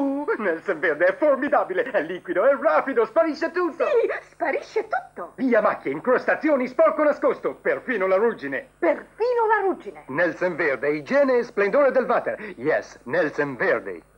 Nelson Verde è formidabile, è liquido, è rapido, sparisce tutto. Sì, sparisce tutto. Via macchie, incrostazioni, sporco nascosto, perfino la ruggine. Perfino la ruggine. Nelson Verde, igiene e splendore del water. Yes, Nelson Verde.